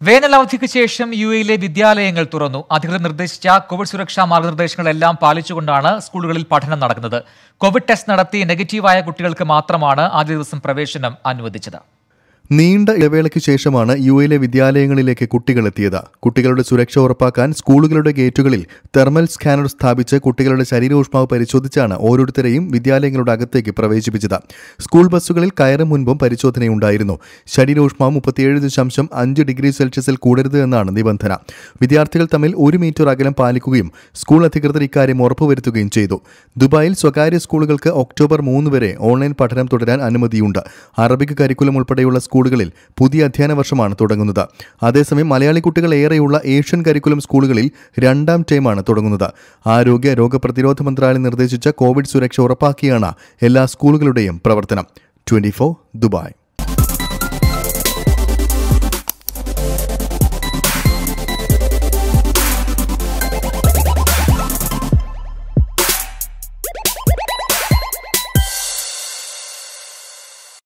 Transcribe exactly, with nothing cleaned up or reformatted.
വേനലവധിക്ക് ശേഷം യു എയിലെ വിദ്യാലയങ്ങൾ തുറന്നു. അധികൃതർ നിർദ്ദേശിച്ച കോവിഡ് സുരക്ഷാ മാർഗനിർദ്ദേശങ്ങളെല്ലാം പാലിച്ചുകൊണ്ടാണ് സ്കൂളുകളിൽ പഠനം നടക്കുന്നത്. കോവിഡ് ടെസ്റ്റ് നടത്തി നെഗറ്റീവായ കുട്ടികൾക്ക് മാത്രമാണ് ആദ്യ ദിവസം പ്രവേശനം അനുവദിച്ചത്. നീണ്ട ഇടവേളയ്ക്ക് ശേഷമാണ് യു എയിലെ വിദ്യാലയങ്ങളിലേക്ക് കുട്ടികൾ എത്തിയത്. കുട്ടികളുടെ സുരക്ഷ ഉറപ്പാക്കാൻ സ്കൂളുകളുടെ ഗേറ്റുകളിൽ തെർമൽ സ്കാനർ സ്ഥാപിച്ച് കുട്ടികളുടെ ശരീരോഷ്മാവ് പരിശോധിച്ചാണ് ഓരോരുത്തരെയും വിദ്യാലയങ്ങളുടെ അകത്തേക്ക് പ്രവേശിപ്പിച്ചത്. സ്കൂൾ ബസ്സുകളിൽ കയറും മുൻപും പരിശോധനയുണ്ടായിരുന്നു. ശരീരോഷ്മാവ് മുപ്പത്തിയേഴ് ദശാംശം അഞ്ച് ഡിഗ്രി സെൽഷ്യസിൽ കൂടരുത് എന്നാണ് നിബന്ധന. വിദ്യാർത്ഥികൾ തമ്മിൽ ഒരു മീറ്റർ അകലം പാലിക്കുകയും സ്കൂൾ അധികൃതർ ഇക്കാര്യം ഉറപ്പുവരുത്തുകയും ചെയ്തു. ദുബായിൽ സ്വകാര്യ സ്കൂളുകൾക്ക് ഒക്ടോബർ മൂന്ന് വരെ ഓൺലൈൻ പഠനം തുടരാൻ അനുമതിയുണ്ട്. അറബിക് കരിക്കുലം ഉൾപ്പെടെയുള്ള സ്കൂളുകളിൽ പുതിയ അധ്യയന വർഷമാണ് തുടങ്ങുന്നത്. അതേസമയം മലയാളി കുട്ടികൾ ഏറെയുള്ള ഏഷ്യൻ കരിക്കുലം സ്കൂളുകളിൽ രണ്ടാം ടേമാണ് തുടങ്ങുന്നത്. ആരോഗ്യ രോഗപ്രതിരോധ മന്ത്രാലയം നിർദ്ദേശിച്ച കോവിഡ് സുരക്ഷ ഉറപ്പാക്കിയാണ് എല്ലാ സ്കൂളുകളുടെയും പ്രവർത്തനം. Twenty four Dubai.